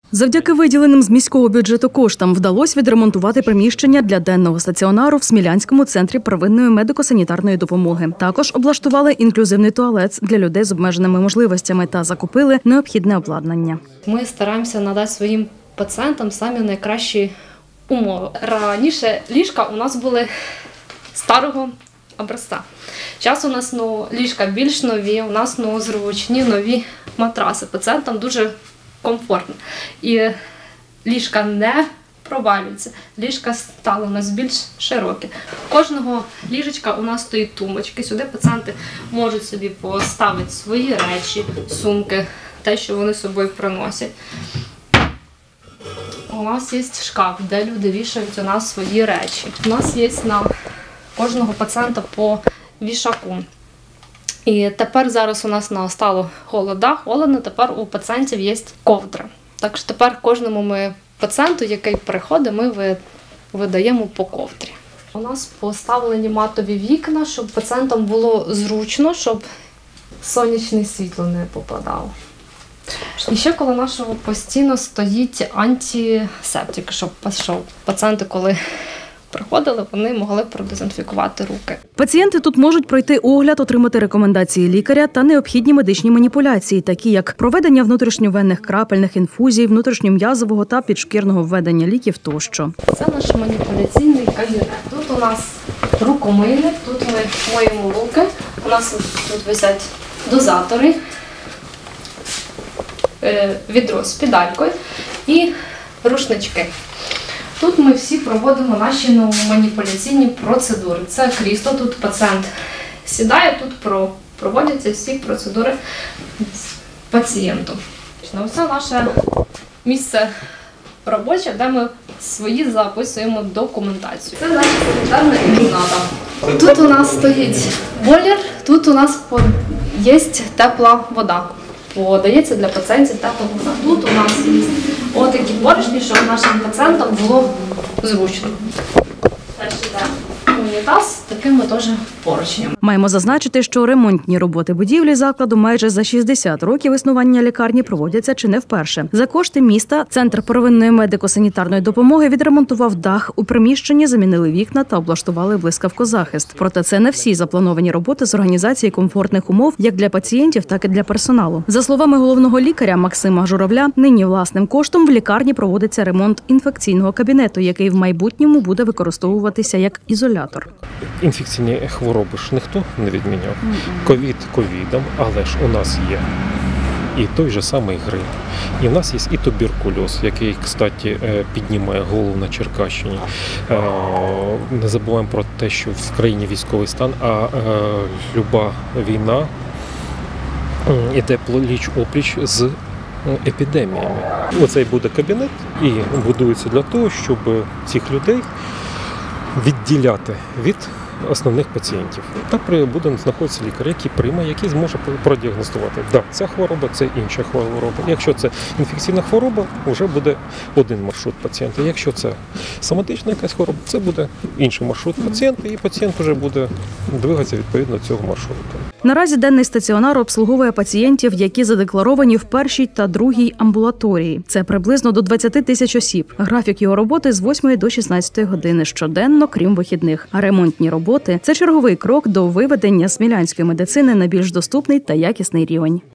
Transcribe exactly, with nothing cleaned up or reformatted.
Завдяки виділеним з міського бюджету коштам вдалося відремонтувати приміщення для денного стаціонару в Смілянському центрі первинної медико-санітарної допомоги. Також облаштували інклюзивний туалет для людей з обмеженими можливостями та закупили необхідне обладнання. Ми стараємося надати своїм пацієнтам самі найкращі умови. Раніше ліжка у нас були старого образця. Зараз у нас ну, ліжка більш нові, у нас ну, зручні, нові матраси. Пацієнтам дуже комфортно. І ліжка не провалюються. Ліжка стали у нас більш широкі. У кожного ліжечка у нас стоїть тумбочки. Сюди пацієнти можуть собі поставити свої речі, сумки, те, що вони з собою приносять. У нас є шкаф, де люди вішають у нас свої речі. У нас є на кожного пацієнта по вішаку. І тепер зараз у нас настало холода, холодно, тепер у пацієнтів є ковдра. Так що тепер кожному ми пацієнту, який приходить, ми видаємо по ковдрі. У нас поставлені матові вікна, щоб пацієнтам було зручно, щоб сонячне світло не попадало. І ще коло нашого постійно стоїть антисептик, щоб пацієнти, коли приходили, вони могли продезінфікувати руки. Пацієнти тут можуть пройти огляд, отримати рекомендації лікаря та необхідні медичні маніпуляції, такі як проведення внутрішньовенних крапельних інфузій, внутрішньом'язового та підшкірного введення ліків тощо. Це наш маніпуляційний кабінет. Тут у нас рукомийник, тут ми моємо руки, у нас тут висять дозатори, відро з педалькою і рушнички. Тут ми всі проводимо наші ну, маніпуляційні процедури. Це крісло, тут пацієнт сідає, тут проводяться всі процедури з пацієнтом. Це наше місце робоче, де ми свої записуємо документацію. Це наша санітарна кімната. Тут у нас стоїть бойлер, тут у нас є тепла вода. Подається для пацієнтів тепла вода. Тут у нас є отакі поручні, щоб нашим пацієнтам було зручно. Далі йде унітаз з такими теж поручнями. Маємо зазначити, що ремонтні роботи будівлі закладу майже за шістдесят років існування лікарні проводяться чи не вперше. За кошти міста Центр первинної медико-санітарної допомоги відремонтував дах у приміщенні, замінили вікна та облаштували блискавкозахист. Проте це не всі заплановані роботи з організації комфортних умов як для пацієнтів, так і для персоналу. За словами головного лікаря Максима Журавля, нині власним коштом в лікарні проводиться ремонт інфекційного кабінету, який в майбутньому буде використовуватися як ізолятор. Інфекційні хвороби ж ніхто не відміняв. Ковід ковідом, але ж у нас є і той же самий грип. І в нас є і туберкульоз, який, кстати, піднімає голову на Черкащині. Не забуваємо про те, що в країні військовий стан, а люба війна йде пліч-опліч з епідеміями. Оцей буде кабінет і будується для того, щоб цих людей відділяти від основних пацієнтів. Там буде знаходитися лікар, який прийме, який зможе продіагностувати. Так, ця хвороба, це інша хвороба. Якщо це інфекційна хвороба, вже буде один маршрут пацієнта. Якщо це соматична якась хвороба, це буде інший маршрут пацієнта, і пацієнт вже буде двигатися відповідно цього маршруту. Наразі денний стаціонар обслуговує пацієнтів, які задекларовані в першій та другій амбулаторії. Це приблизно до двадцяти тисяч осіб. Графік його роботи з восьмої до шістнадцятої години щоденно, крім вихідних. А ремонтні роботи – це черговий крок до виведення смілянської медицини на більш доступний та якісний рівень.